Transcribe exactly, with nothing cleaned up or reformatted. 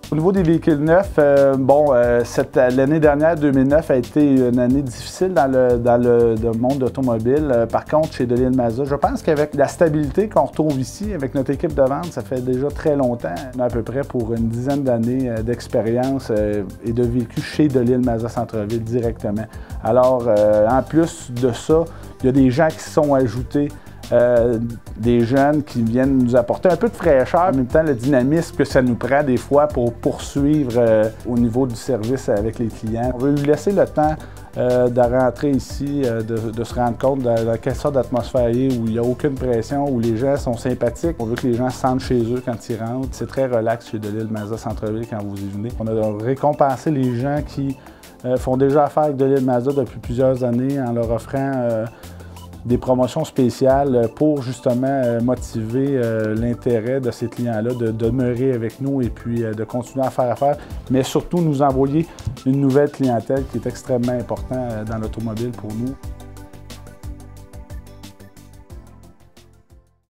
Au niveau des véhicules neufs, euh, bon, euh, l'année dernière, deux mille neuf, a été une année difficile dans le, dans le, dans le monde automobile. Euh, par contre, chez Delisle Mazda, je pense qu'avec la stabilité qu'on retrouve ici, avec notre équipe de vente, ça fait déjà très longtemps. On a à peu près pour une dizaine d'années euh, d'expérience euh, et de vécu chez Delisle Mazda Centre-Ville directement. Alors, euh, en plus de ça, il y a des gens qui sont ajoutés. Euh, des jeunes qui viennent nous apporter un peu de fraîcheur, en même temps le dynamisme que ça nous prend des fois pour poursuivre euh, au niveau du service avec les clients. On veut lui laisser le temps euh, de rentrer ici, euh, de, de se rendre compte de, de quelle sorte d'atmosphère il y a, où il n'y a aucune pression, où les gens sont sympathiques. On veut que les gens se sentent chez eux quand ils rentrent. C'est très relax chez Delisle Mazda Centre-Ville quand vous y venez. On a récompensé les gens qui euh, font déjà affaire avec Delisle Mazda depuis plusieurs années en leur offrant euh, des promotions spéciales pour justement motiver l'intérêt de ces clients-là de demeurer avec nous et puis de continuer à faire affaire, mais surtout nous envoyer une nouvelle clientèle qui est extrêmement importante dans l'automobile pour nous.